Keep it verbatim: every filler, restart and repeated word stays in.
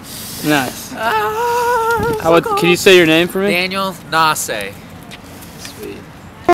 Nice. Ah, How would, can you say your name for me? Daniel Nosce. Sweet.